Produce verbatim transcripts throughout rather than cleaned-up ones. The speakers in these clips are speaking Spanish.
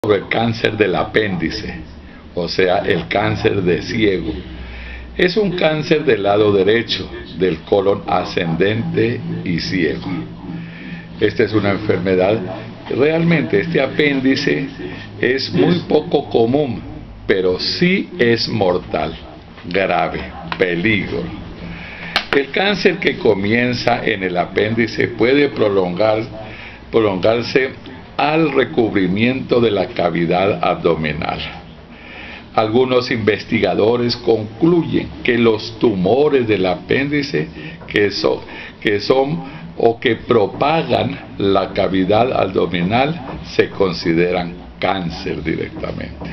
sobre el cáncer del apéndice, o sea, el cáncer de ciego. Es un cáncer del lado derecho, del colon ascendente y ciego. Esta es una enfermedad, realmente este apéndice es muy poco común, pero sí es mortal, grave, peligro. El cáncer que comienza en el apéndice puede prolongar, prolongarse al recubrimiento de la cavidad abdominal. Algunos investigadores concluyen que los tumores del apéndice que son, que son o que propagan la cavidad abdominal se consideran cáncer directamente.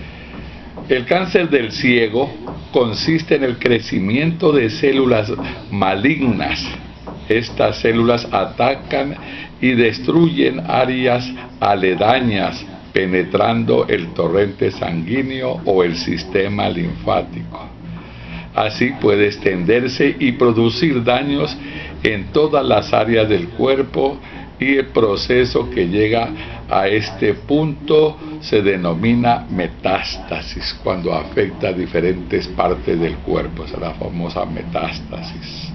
El cáncer del ciego consiste en el crecimiento de células malignas. Estas células atacan y destruyen áreas aledañas, penetrando el torrente sanguíneo o el sistema linfático. Así puede extenderse y producir daños en todas las áreas del cuerpo, y el proceso que llega a este punto se denomina metástasis, cuando afecta a diferentes partes del cuerpo, es la famosa metástasis.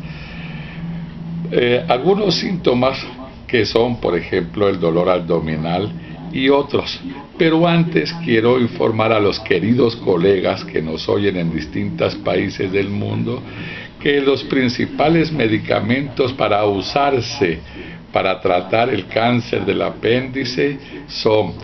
Eh, algunos síntomas que son, por ejemplo, el dolor abdominal y otros. Pero antes quiero informar a los queridos colegas que nos oyen en distintos países del mundo que los principales medicamentos para usarse para tratar el cáncer del apéndice son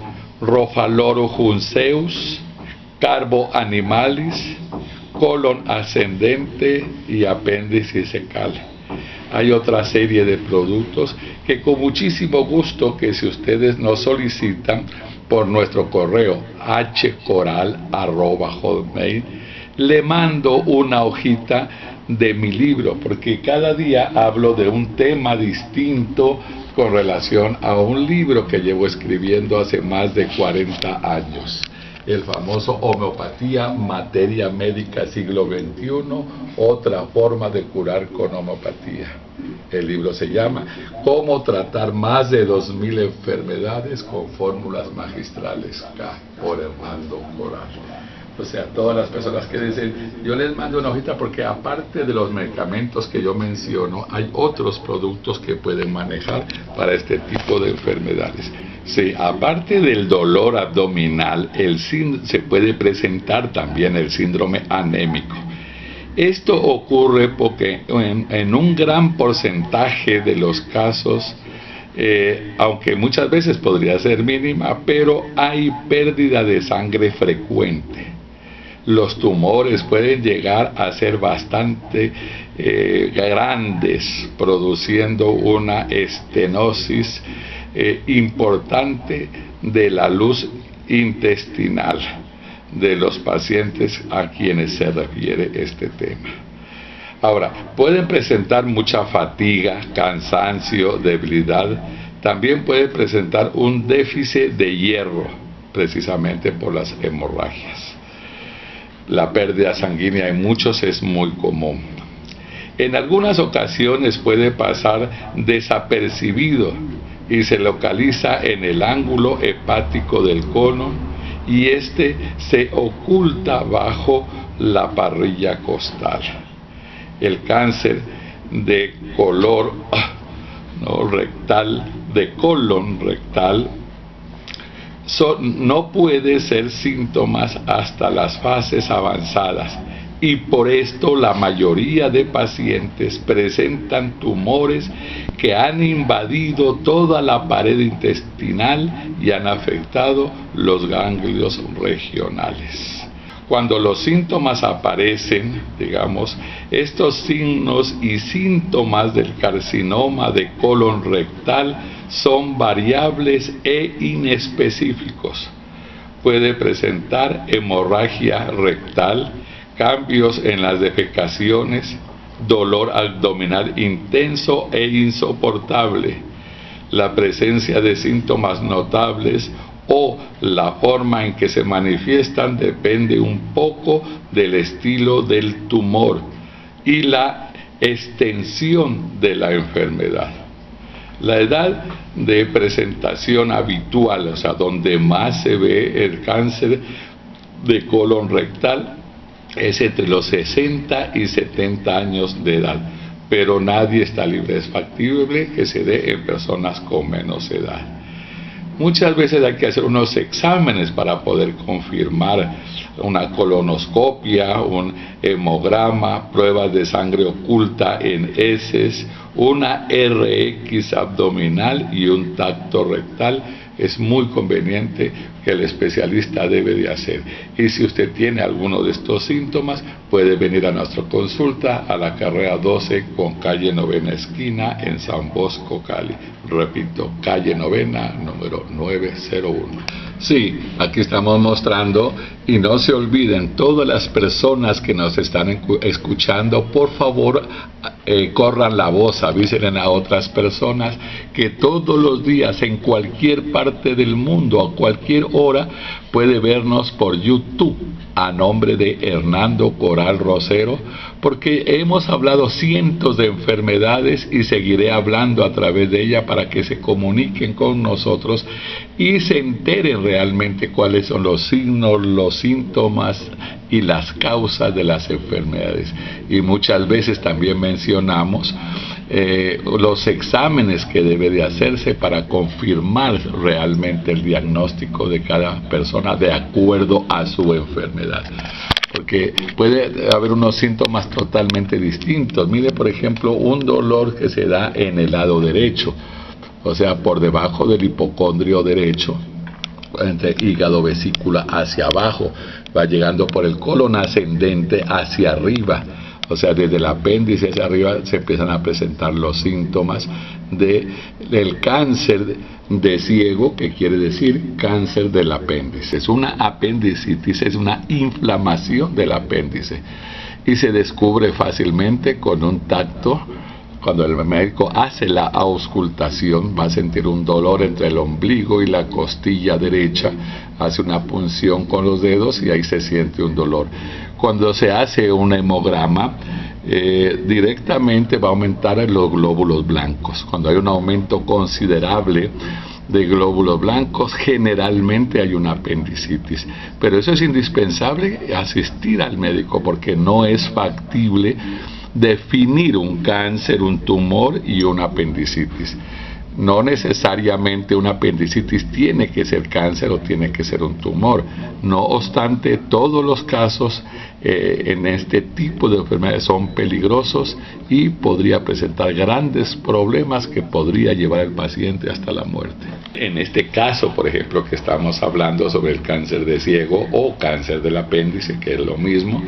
Rofaloro-Junceus, Carbo Animalis, colon ascendente y apéndice secal. Hay otra serie de productos que con muchísimo gusto, que si ustedes nos solicitan por nuestro correo h coral arroba hotmail, le mando una hojita de mi libro, porque cada día hablo de un tema distinto con relación a un libro que llevo escribiendo hace más de cuarenta años. El famoso Homeopatía, Materia Médica Siglo veintiuno, otra forma de curar con homeopatía. El libro se llama Cómo tratar más de dos mil enfermedades con fórmulas magistrales, por Hernando Coral. O sea, todas las personas que dicen, yo les mando una hojita porque aparte de los medicamentos que yo menciono, hay otros productos que pueden manejar para este tipo de enfermedades. Sí, aparte del dolor abdominal, el se puede presentar también el síndrome anémico. Esto ocurre porque en, en un gran porcentaje de los casos, eh, aunque muchas veces podría ser mínima, pero hay pérdida de sangre frecuente. Los tumores pueden llegar a ser bastante eh, grandes, produciendo una estenosis eh, importante de la luz intestinal de los pacientes a quienes se refiere este tema. Ahora, pueden presentar mucha fatiga, cansancio, debilidad. También puede presentar un déficit de hierro, precisamente por las hemorragias. La pérdida sanguínea en muchos es muy común. En algunas ocasiones puede pasar desapercibido y se localiza en el ángulo hepático del colon, y este se oculta bajo la parrilla costal. El cáncer de color no, rectal, de colon rectal, son, no puede ser síntomas hasta las fases avanzadas, y por esto la mayoría de pacientes presentan tumores que han invadido toda la pared intestinal y han afectado los ganglios regionales. Cuando los síntomas aparecen, digamos, estos signos y síntomas del carcinoma de colon rectal son variables e inespecíficos. Puede presentar hemorragia rectal, cambios en las defecaciones, dolor abdominal intenso e insoportable, la presencia de síntomas notables o la forma en que se manifiestan depende un poco del estilo del tumor y la extensión de la enfermedad. La edad de presentación habitual, o sea, donde más se ve el cáncer de colon rectal, es entre los sesenta y setenta años de edad, pero nadie está libre. Es factible que se dé en personas con menos edad. Muchas veces hay que hacer unos exámenes para poder confirmar una colonoscopia, un hemograma, pruebas de sangre oculta en heces, una R X abdominal y un tacto rectal. Es muy conveniente que el especialista debe de hacer. Y si usted tiene alguno de estos síntomas, puede venir a nuestra consulta a la carrera doce con calle Novena esquina en San Bosco, Cali. Repito, calle Novena, número nueve cero uno. Sí, aquí estamos mostrando, y no se olviden, todas las personas que nos están escuchando, por favor, eh, corran la voz, avisen a otras personas que todos los días, en cualquier parte del mundo, a cualquier hora, puede vernos por YouTube a nombre de Hernando Coral Rosero, porque hemos hablado cientos de enfermedades y seguiré hablando a través de ella para que se comuniquen con nosotros y se enteren realmente cuáles son los signos, los síntomas y las causas de las enfermedades. Y muchas veces también mencionamos eh, los exámenes que debe de hacerse para confirmar realmente el diagnóstico de cada persona de acuerdo a su enfermedad. Porque puede haber unos síntomas totalmente distintos. Mire, por ejemplo, un dolor que se da en el lado derecho, o sea, por debajo del hipocondrio derecho, entre hígado, vesícula, hacia abajo, va llegando por el colon ascendente hacia arriba. O sea, desde el apéndice hacia arriba se empiezan a presentar los síntomas de, del cáncer de ciego, que quiere decir cáncer del apéndice. Es una apendicitis, es una inflamación del apéndice y se descubre fácilmente con un tacto. Cuando el médico hace la auscultación, va a sentir un dolor entre el ombligo y la costilla derecha, hace una punción con los dedos y ahí se siente un dolor. Cuando se hace un hemograma, eh, directamente va a aumentar los glóbulos blancos. Cuando hay un aumento considerable de glóbulos blancos, generalmente hay una apendicitis. Pero eso es indispensable, asistir al médico, porque no es factible definir un cáncer, un tumor y una apendicitis. No necesariamente una apendicitis tiene que ser cáncer o tiene que ser un tumor. No obstante, todos los casos eh, en este tipo de enfermedades son peligrosos y podría presentar grandes problemas que podría llevar al paciente hasta la muerte. En este caso, por ejemplo, que estamos hablando sobre el cáncer de ciego o cáncer del apéndice, que es lo mismo,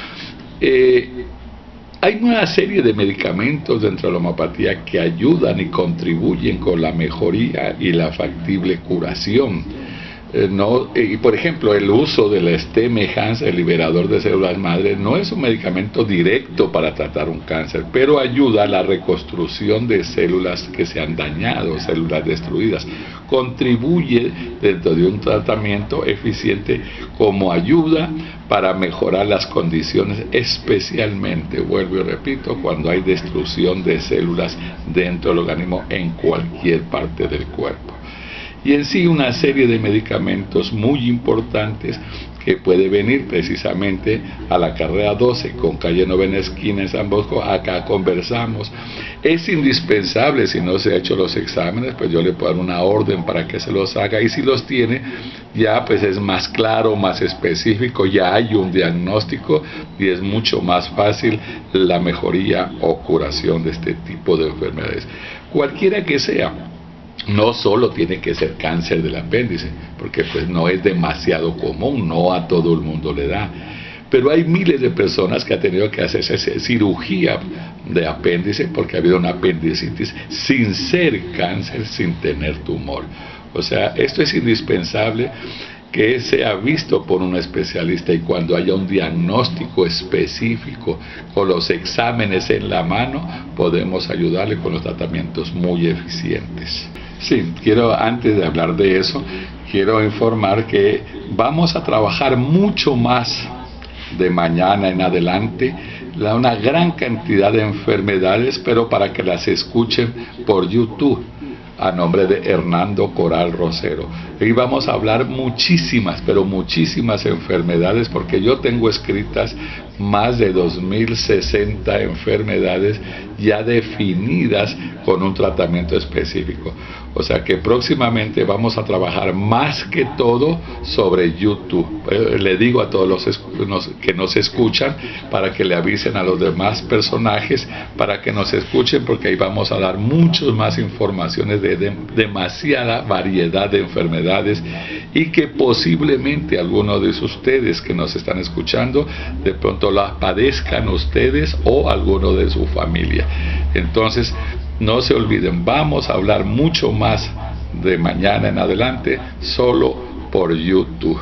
eh, hay una serie de medicamentos dentro de la homeopatía que ayudan y contribuyen con la mejoría y la factible curación. Eh, no, y por ejemplo, el uso del Stemehans, el liberador de células madre, no es un medicamento directo para tratar un cáncer, pero ayuda a la reconstrucción de células que se han dañado, células destruidas. Contribuye dentro de un tratamiento eficiente como ayuda para mejorar las condiciones, especialmente, vuelvo y repito, cuando hay destrucción de células dentro del organismo en cualquier parte del cuerpo. Y en sí una serie de medicamentos muy importantes que puede venir precisamente a la carrera doce con calle Novena esquina en San Bosco. Acá conversamos. Es indispensable, si no se ha hecho los exámenes, pues yo le puedo dar una orden para que se los haga, y si los tiene, ya pues es más claro, más específico, ya hay un diagnóstico y es mucho más fácil la mejoría o curación de este tipo de enfermedades, cualquiera que sea. No solo tiene que ser cáncer del apéndice, porque pues no es demasiado común, no a todo el mundo le da. Pero hay miles de personas que han tenido que hacerse cirugía de apéndice porque ha habido una apendicitis sin ser cáncer, sin tener tumor. O sea, esto es indispensable que sea visto por un especialista, y cuando haya un diagnóstico específico con los exámenes en la mano, podemos ayudarle con los tratamientos muy eficientes. Sí, quiero, antes de hablar de eso, quiero informar que vamos a trabajar mucho más de mañana en adelante, una gran cantidad de enfermedades, pero para que las escuchen por YouTube. a nombre de Hernando Coral Rosero. Y vamos a hablar muchísimas, pero muchísimas enfermedades, porque yo tengo escritas más de dos mil sesenta enfermedades ya definidas con un tratamiento específico. O sea que próximamente vamos a trabajar más que todo sobre YouTube. Eh, le digo a todos los que nos escuchan para que le avisen a los demás personajes para que nos escuchen, porque ahí vamos a dar muchas más informaciones de, de demasiada variedad de enfermedades, y que posiblemente algunos de ustedes que nos están escuchando de pronto las padezcan ustedes o alguno de su familia. Entonces no se olviden, vamos a hablar mucho más de mañana en adelante solo por YouTube.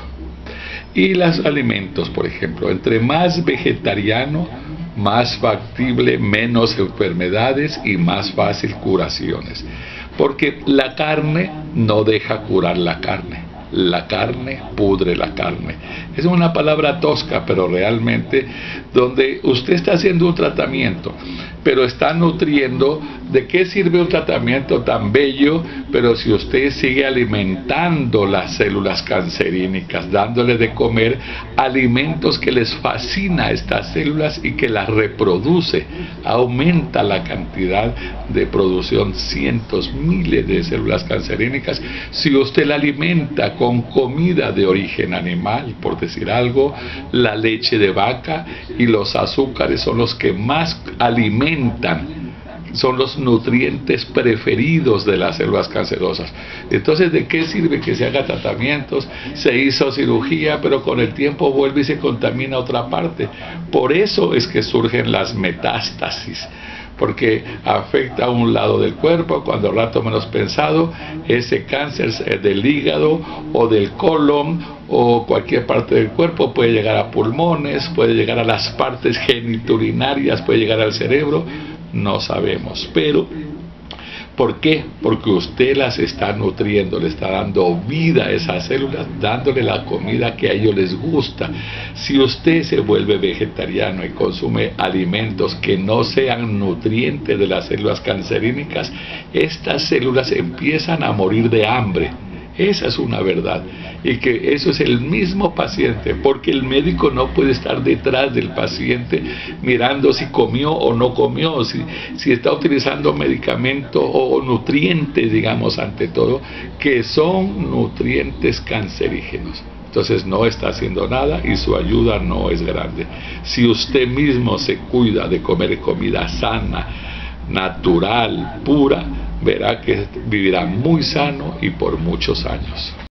Y los alimentos, por ejemplo, entre más vegetariano, más factible, menos enfermedades y más fácil curaciones. Porque la carne no deja curar la carne. La carne pudre la carne. Es una palabra tosca, pero realmente donde usted está haciendo un tratamiento, pero está nutriendo, ¿de qué sirve un tratamiento tan bello? Pero si usted sigue alimentando las células cancerínicas, dándole de comer alimentos que les fascina a estas células y que las reproduce, aumenta la cantidad de producción, cientos, miles de células cancerínicas. Si usted la alimenta con comida de origen animal, por decir algo, la leche de vaca y los azúcares son los que más alimentan, son los nutrientes preferidos de las células cancerosas. Entonces, ¿de qué sirve que se haga tratamientos? Se hizo cirugía, pero con el tiempo vuelve y se contamina otra parte. Por eso es que surgen las metástasis, porque afecta a un lado del cuerpo. Cuando al rato menos pensado, ese cáncer del hígado o del colon o cualquier parte del cuerpo puede llegar a pulmones, puede llegar a las partes geniturinarias, puede llegar al cerebro, no sabemos. Pero ¿por qué? Porque usted las está nutriendo, le está dando vida a esas células, dándole la comida que a ellos les gusta. Si usted se vuelve vegetariano y consume alimentos que no sean nutrientes de las células cancerínicas, estas células empiezan a morir de hambre. Esa es una verdad, y que eso es el mismo paciente, porque el médico no puede estar detrás del paciente mirando si comió o no comió, si, si está utilizando medicamentos o nutrientes, digamos, ante todo, que son nutrientes cancerígenos. Entonces no está haciendo nada y su ayuda no es grande. Si usted mismo se cuida de comer comida sana, natural, pura, verá que vivirá muy sano y por muchos años.